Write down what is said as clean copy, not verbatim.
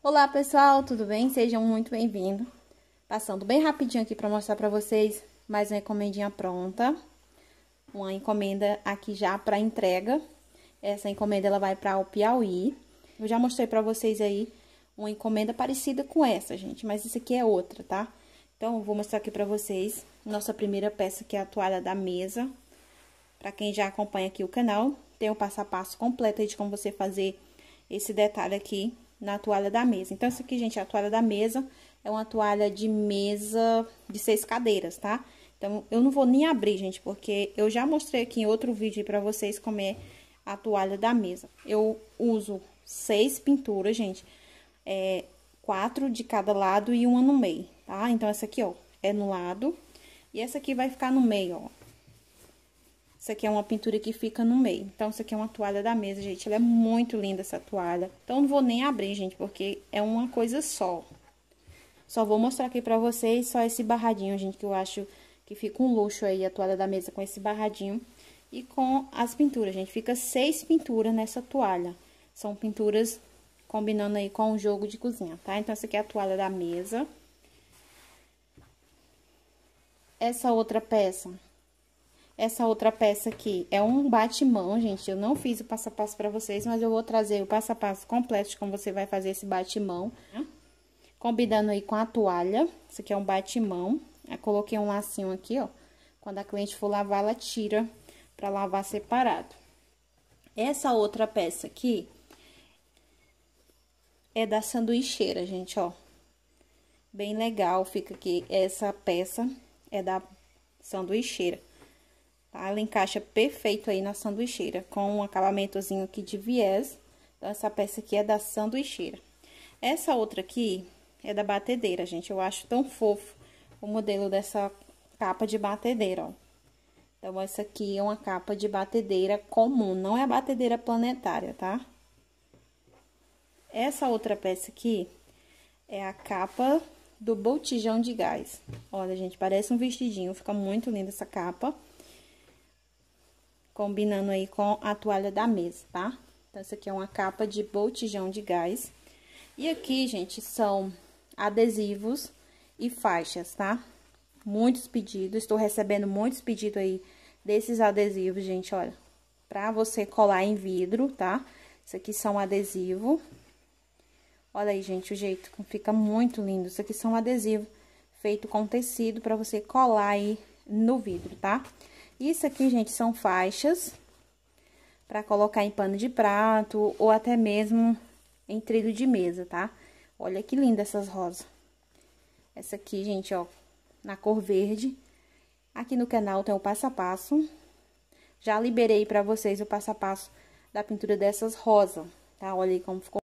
Olá pessoal, tudo bem? Sejam muito bem-vindos. Passando bem rapidinho aqui para mostrar para vocês mais uma encomendinha pronta. Uma encomenda aqui já para entrega. Essa encomenda ela vai para o Piauí. Eu já mostrei para vocês aí uma encomenda parecida com essa, gente, mas isso aqui é outra, tá? Então, eu vou mostrar aqui para vocês nossa primeira peça, que é a toalha da mesa. Para quem já acompanha aqui o canal, tem o passo a passo completo aí de como você fazer esse detalhe aqui na toalha da mesa. Então, isso aqui, gente, é a toalha da mesa. É uma toalha de mesa de 6 cadeiras, tá? Então, eu não vou nem abrir, gente, porque eu já mostrei aqui em outro vídeo pra vocês como é a toalha da mesa. Eu uso 6 pinturas, gente. 4 de cada lado e uma no meio, tá? Então, essa aqui, ó, é no lado. E essa aqui vai ficar no meio, ó. Isso aqui é uma pintura que fica no meio. Então, isso aqui é uma toalha da mesa, gente. Ela é muito linda, essa toalha. Então, não vou nem abrir, gente, porque é uma coisa só. Só vou mostrar aqui pra vocês só esse barradinho, gente, que eu acho que fica um luxo aí a toalha da mesa com esse barradinho. E com as pinturas, gente. Fica 6 pinturas nessa toalha. São pinturas combinando aí com o jogo de cozinha, tá? Então, essa aqui é a toalha da mesa. Essa outra peça aqui é um bate-mão, gente. Eu não fiz o passo a passo pra vocês, mas eu vou trazer o passo a passo completo de como você vai fazer esse bate-mão. Combinando aí com a toalha. Isso aqui é um bate-mão. Eu coloquei um lacinho aqui, ó. Quando a cliente for lavar, ela tira pra lavar separado. Essa outra peça aqui é da sanduicheira, gente, ó. Bem legal fica aqui. Essa peça é da sanduicheira. Ela encaixa perfeito aí na sanduicheira, com um acabamentozinho aqui de viés. Então, essa peça aqui é da sanduicheira. Essa outra aqui é da batedeira, gente. Eu acho tão fofo o modelo dessa capa de batedeira, ó. Então, essa aqui é uma capa de batedeira comum, não é a batedeira planetária, tá? Essa outra peça aqui é a capa do botijão de gás. Olha, gente, parece um vestidinho, fica muito linda essa capa. Combinando aí com a toalha da mesa, tá? Então, essa aqui é uma capa de botijão de gás. E aqui, gente, são adesivos e faixas, tá? Muitos pedidos, estou recebendo muitos pedidos aí desses adesivos, gente, olha. Pra você colar em vidro, tá? Isso aqui são adesivo. Olha aí, gente, o jeito que fica muito lindo. Isso aqui são adesivo feito com tecido pra você colar aí no vidro, tá? Isso aqui, gente, são faixas pra colocar em pano de prato ou até mesmo em trilho de mesa, tá? Olha que linda essas rosas. Essa aqui, gente, ó, na cor verde. Aqui no canal tem o passo a passo. Já liberei pra vocês o passo a passo da pintura dessas rosas, tá? Olha aí como ficou.